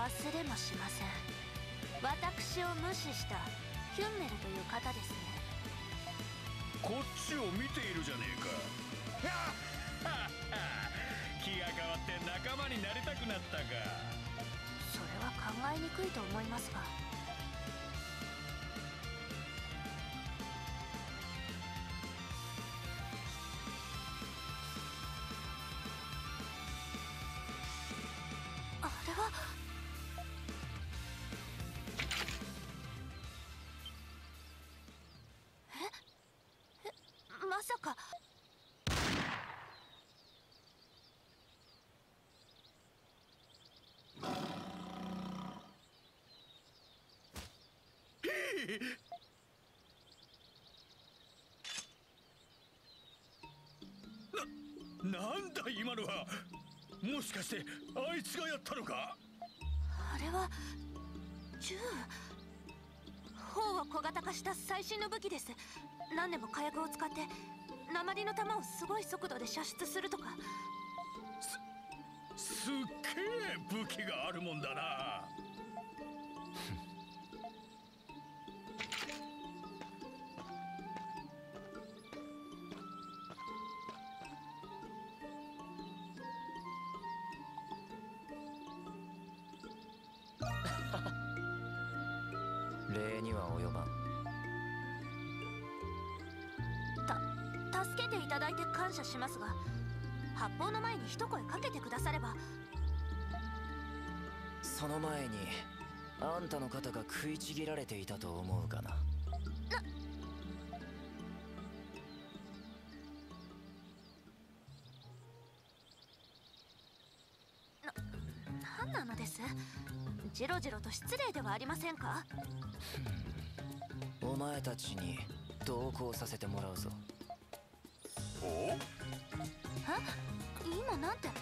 忘れもしません。私を無視したヒュンメルという方ですね。 こっちを見ているじゃねえか。気が変わって仲間になりたくなったか。 それは考えにくいと思いますが。あれは。まさか。 なんだ今のは。もしかしてあいつがやったのか。 あれは銃。砲を小型化した最新の武器です。何でも火薬を使って鉛の弾をすごい速度で射出するとか。 すっげえ武器があるもんだな。 礼には及ばん。 助けていただいて感謝しますが、発砲の前に一声かけてくだされば。 その前にあんたの肩が食いちぎられていたと思うかな。 なんなのです。ジロジロと失礼ではありませんか。 お前たちに同行させてもらうぞ。 お？ 今なんて。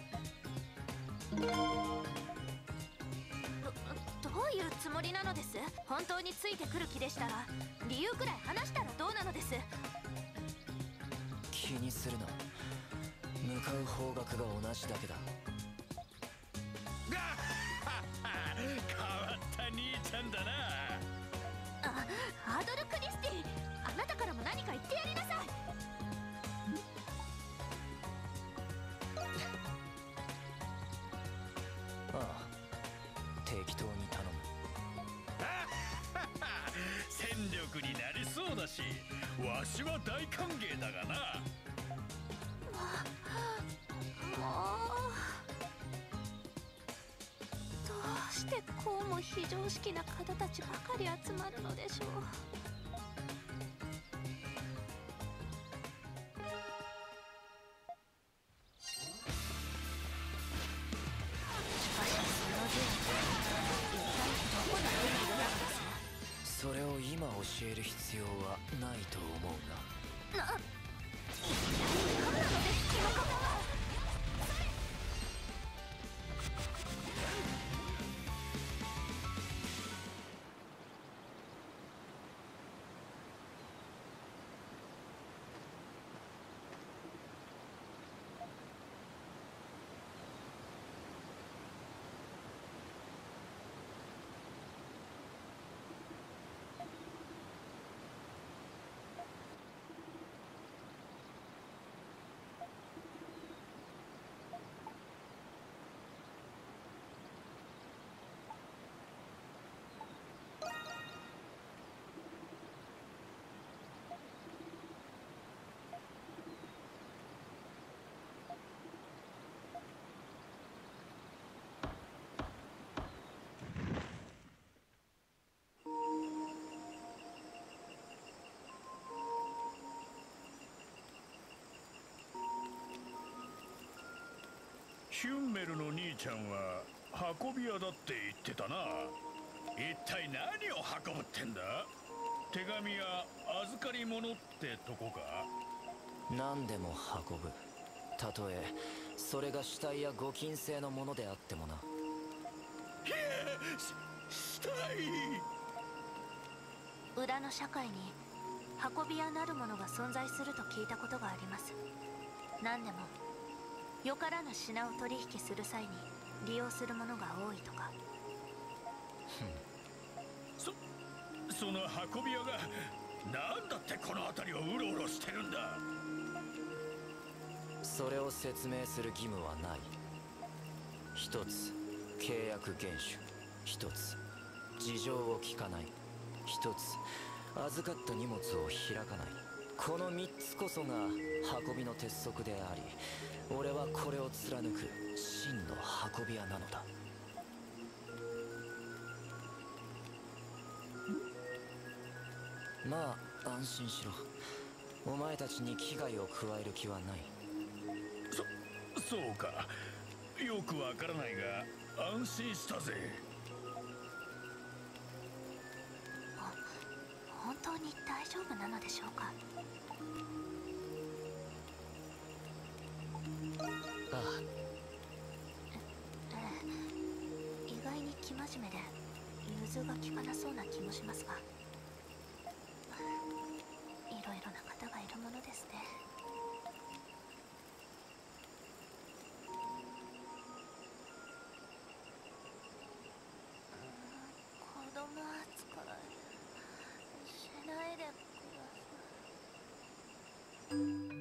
どういうつもりなのです。本当についてくる気でしたら理由くらい話したらどうなのです。 気にするな。向かう方角が同じだけだ。 変わった兄ちゃんだな。 アドル・クリスティ、あなたからも何か言ってやりなさい。 ああ、適当に頼む。 戦力になりそうだし、わしは大歓迎だがな。 もうどうしてこうも非常識な方たちばかり集まるのでしょう。 それを今教える必要はないと思うが。 何なのですこの方は。 ヒュンメルの兄ちゃんは運び屋だって言ってたな。一体何を運ぶってんだ。手紙や預かり物ってとこか。 何でも運ぶ。たとえそれが死体やご金製のものであってもな。 死体。 裏の社会に運び屋なるものが存在すると聞いたことがあります。何でもよからぬ品を取引する際に利用するものが多いとか。 その運び屋がなんだってこの辺りをうろうろしてるんだ。 それを説明する義務はない。一つ契約厳守、一つ事情を聞かない、一つ預かった荷物を開かない。この3つこそが運びの鉄則であり、俺はこれを貫く真の運び屋なのだ。まあ安心しろ。お前たちに危害を加える気はない。 そうか。よくわからないが安心したぜ。 本当に大丈夫なのでしょうか。 ああ、 意外に生真面目で融通が利かなそうな気もしますが、いろいろな方がいるものですね。子供扱いしないでください。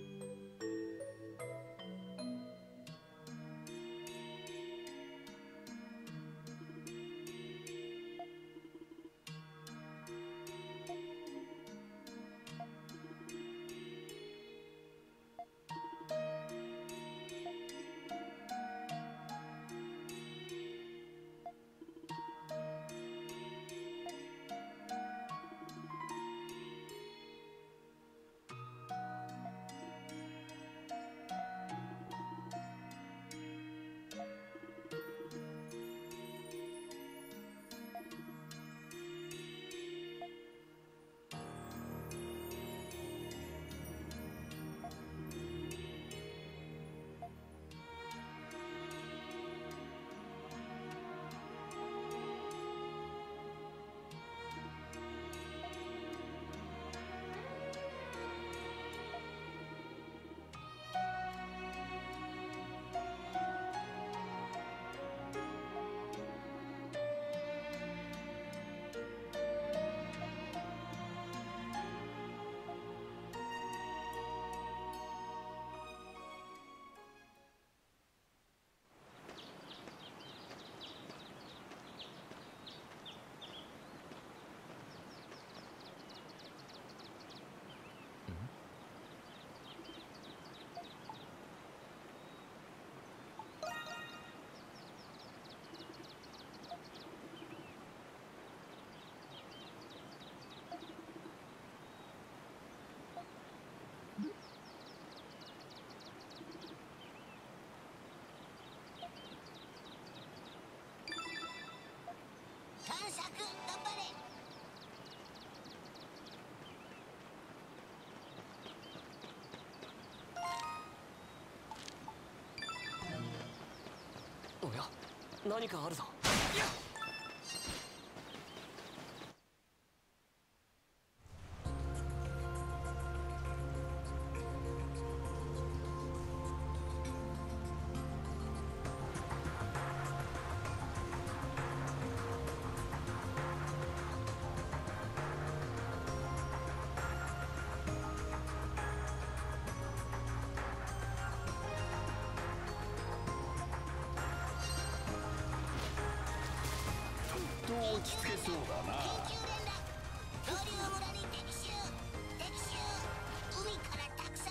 探索頑張れ。 おや、何かあるぞ。 落ち着けそうだな。 緊急連絡。上流村に敵襲。海からたくさん。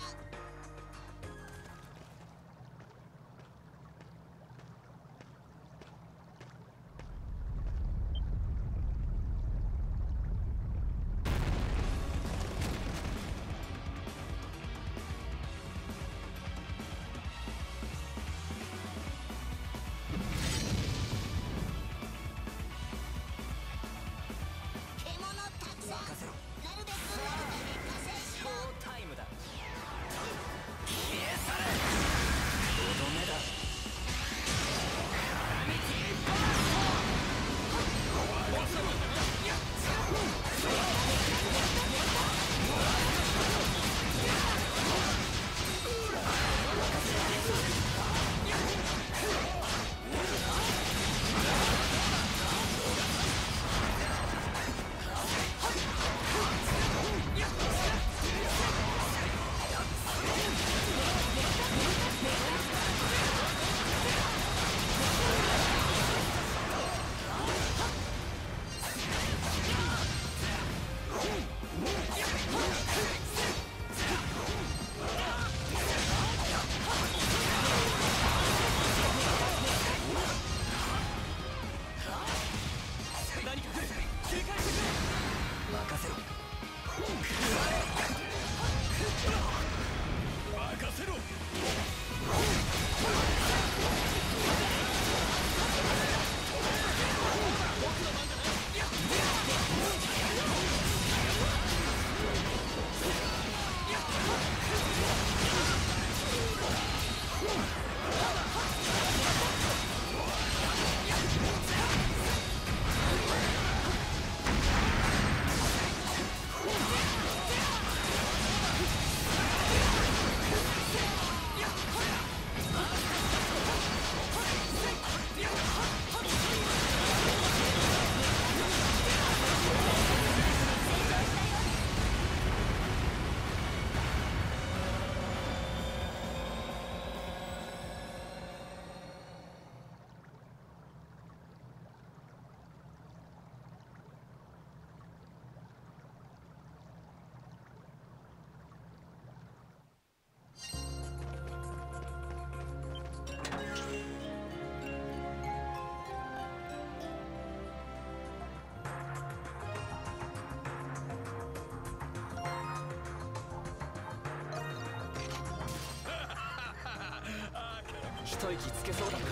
一息つけそうだな。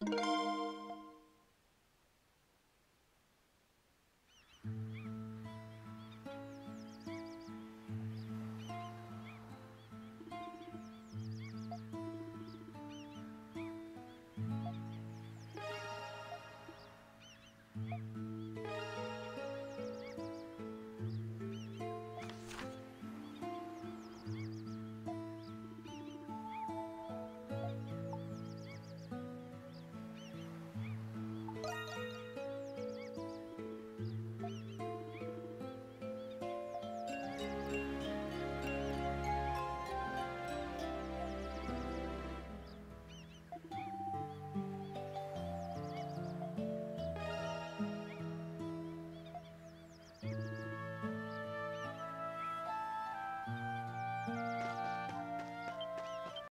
う